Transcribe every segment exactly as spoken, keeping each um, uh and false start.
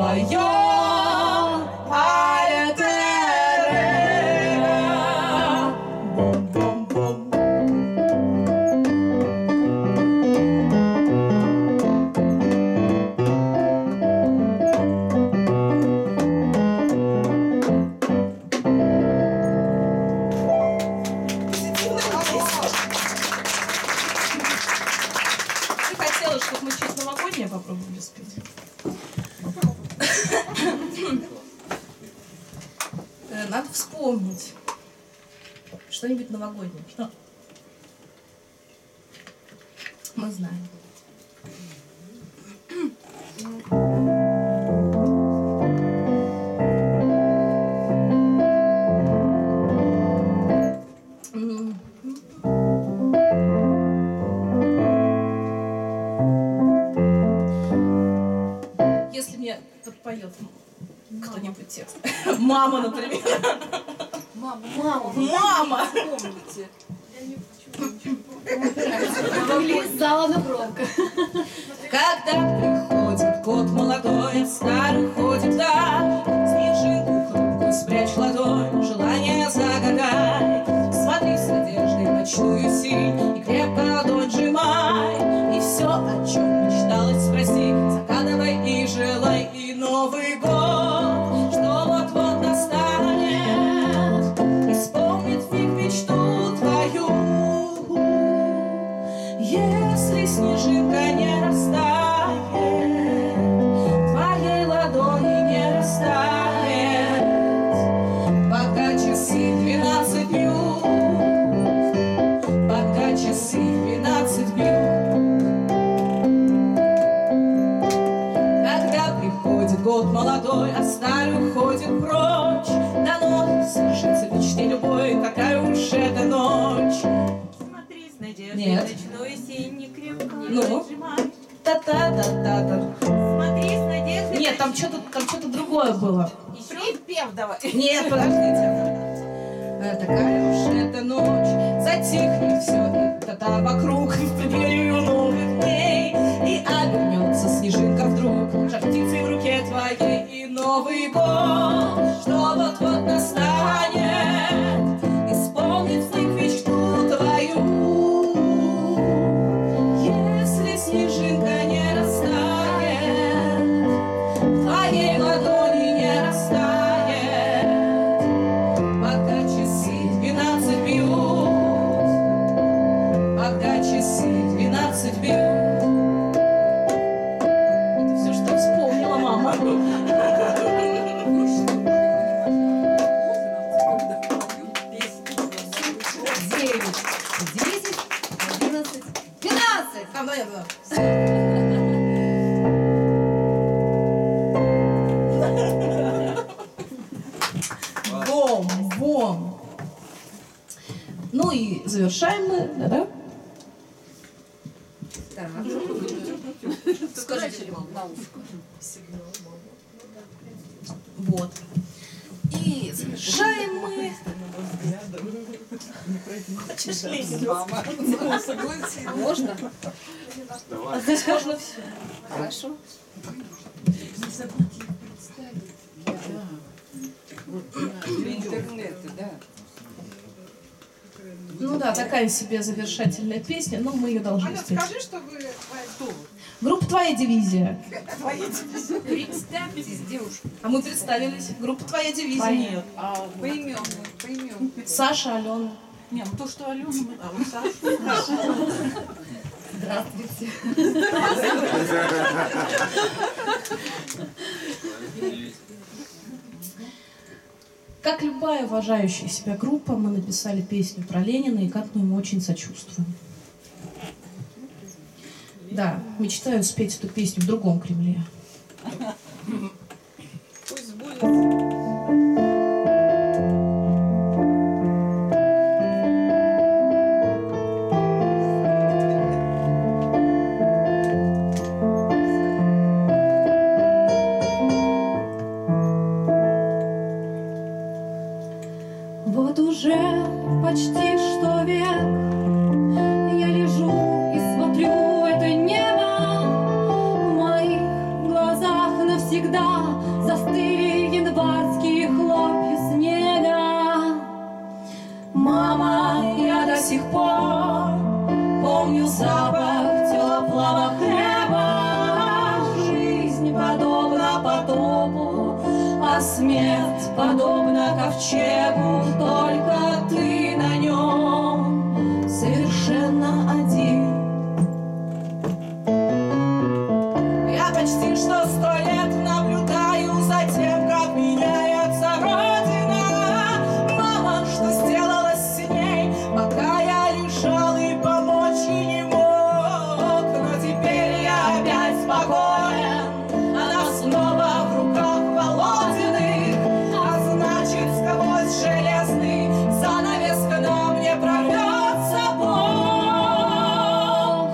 поем «Аля Терера». Бом-бом-бом. Чтобы мы что-то новогоднее попробовали спеть. Надо вспомнить что-нибудь новогоднее. Что? Мы знаем. Если мне подпоет кто-нибудь текст. Мама, например. Мама, мама, мама. Помните. Зала на громко. Когда приходит год молодой, от старых ходит даль, снежинку хрупкую спрячь ладонь, желание загадай. Смотри с надеждой в ночную синь и крепко ладонь сжимай. И все, о чем мечталось, спроси, загадывай и желай. И Новый год, что вот-вот настанет, исполнит в миг мечту твою. Если снежинка не растает, твоей ладони не растает, пока часы двенадцать бьют, пока часы двенадцать бьют. Когда приходит год молодой, а старый уходит прочь, да ночь совершится в мечте любой, какая уж эта ночь. Смотри с надеждой, Нет. ночной синий крепко Ну? сжимай. Та-та-та-та-та. Смотри с надеждой. Нет, там что-то там что-то другое было. Еще пев давай. Нет, подождите. Э, Такая уж эта ночь, затихнет все, и та-та вокруг, и в преддверии новых дней. И обернется снежинка вдруг, жар птицы в руке твоей. И Новый год, что вот-вот настанет, исполнит в миг мечту твою. Если снежинка не растает, твоей ладони не растает, пока часы двенадцать бьют, пока часы двенадцать бьют. Это все, что я вспомнила, мама. Девять, десять, одиннадцать, двенадцать. А, ну я была. Бом, бом. Ну и завершаем мы, да-да? Так. Скажите, на ушко. вот. И завершаем мы. Мама. Согласилась. Можно? А здесь можно все. Хорошо. Интернета, да. Ну да, такая себе завершательная песня, но мы ее должны Аля, спеть. скажи, что вы... Группа «Твоя дивизия». Представьтесь, девушка. А мы представились. Группа «Твоя дивизия». Нет. А поймем, поймем. Саша, Алена. Не, ну то, что Алена, мы- а вот Саша. Здравствуйте. Как любая уважающая себя группа, мы написали песню про Ленина и как мы ему очень сочувствуем. Да, мечтаю спеть эту песню в другом Кремле. Пусть будет. Вот уже почти что век я лежу и смотрю это небо, в моих глазах навсегда застыли январские хлопья снега. Мама, я до сих пор помню запах теплого хлеба. Жизнь подобна потопу, а смерть подобна ковчегу. Только ты на нем совершенно один. Я почти что сто лет наблюдаю за тем, как меняется Родина. Мама, что сделала с ней, пока я лежал и помочь ей не мог. Но теперь я опять спокоен, она снова в руках Володиных. А значит, сквозь железный занавес к нам не прорвется Бог.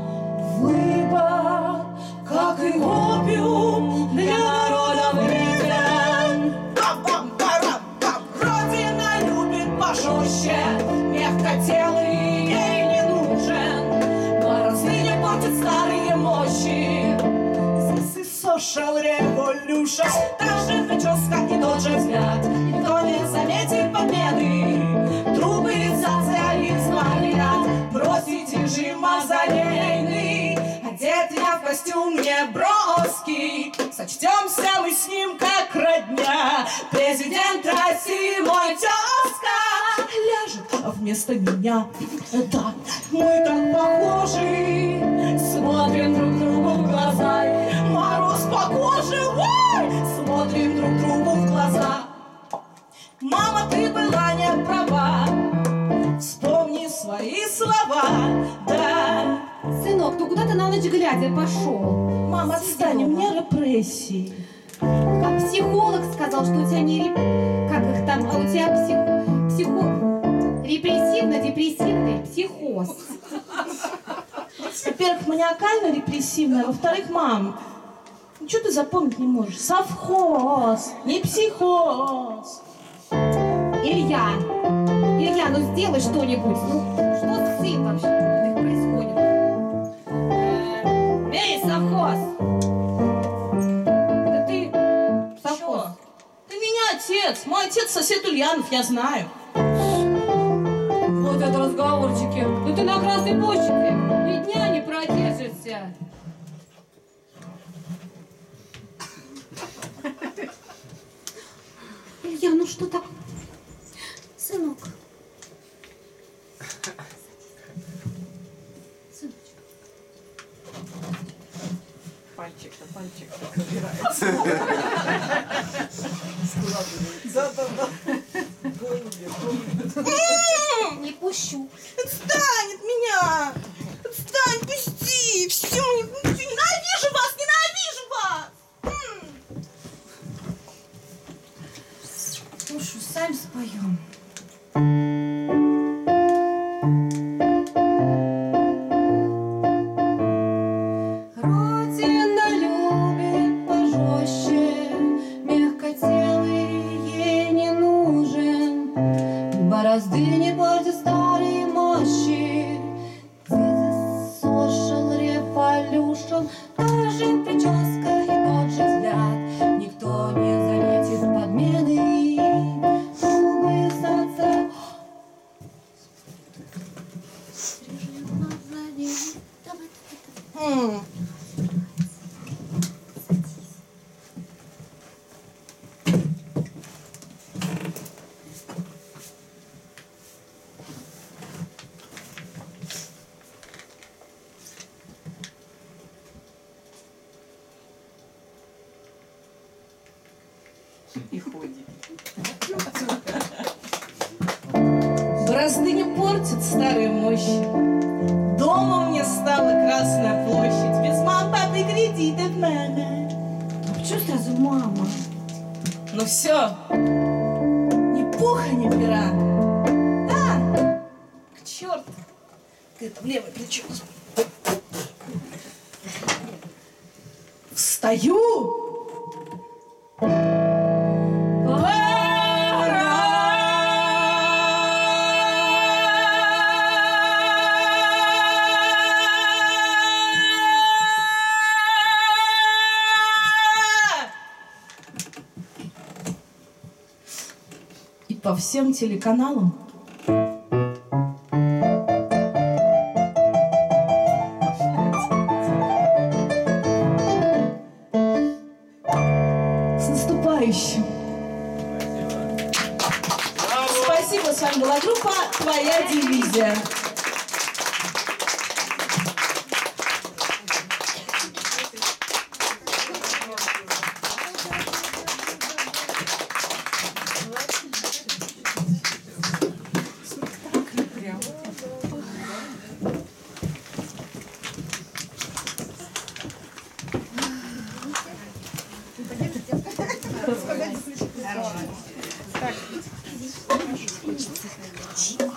Выбор, как и опиум, для народа вреден. Пам-пам-парам-пам. Родина любит пожестче, мягкотелый ей не нужен. Борозды не портят старые мощи. This is social revolution. Та же прическа и тот же взгляд, никто не заметит подмены. Трубы социализма горят, бросить режим мавзолейный. Одет я в костюм неброский, сочтемся мы с ним как родня. Президент России мой тезка ляжет вместо меня. Да, мы так похожи, смотрим друг другу в глаза. Мороз по коже, ой, смотрим друг другу в глаза. Мама, ты была не права, вспомни свои слова, да. Сынок, ну куда ты на ночь глядя пошел? Мама, отстань, у меня репрессии. А психолог сказал, что у тебя не реп... Как их там? А у тебя псих... психо... Репрессивно-депрессивный психоз. Во-первых, маниакально-репрессивная, во-вторых, мам, ничего ты запомнить не можешь. Совхоз, не психоз. Илья, Илья, ну сделай что-нибудь. Ну, что с сыном вообще происходит? Эй, совхоз! Это ты, совхоз? Чё? Ты меня отец, мой отец сосед Ульянов, я знаю. Вот это разговорчики. Ну ты на Красной площади ни дня не продержишься. Илья, ну что так? Сынок. Сыночек. Пальчик-то, пальчик-то убирается. Да-да-да. Голуби, голуби. Не пущу. Отстань от меня! Отстань, пусти! Все, ненавижу вас, ненавижу вас! Слушай, сами споем. Родина любит пожестче, мягкотелый ей не нужен. Борозды не портят старые мощи. This is social revolution. Та же прическа и тот же взгляд, никто не заметит подмены. Трубы социализма. И ходит. Борозды не портят старые мощи. Дома мне стала Красная площадь. Без мам, папы и кредитов много. А почему сразу мама? Ну все, ни пуха, ни пера. А, к черту. Это в левое плечо. Встаю. по всем телеканалам. С наступающим! Спасибо, с вами была группа «Твоя дивизия». Так.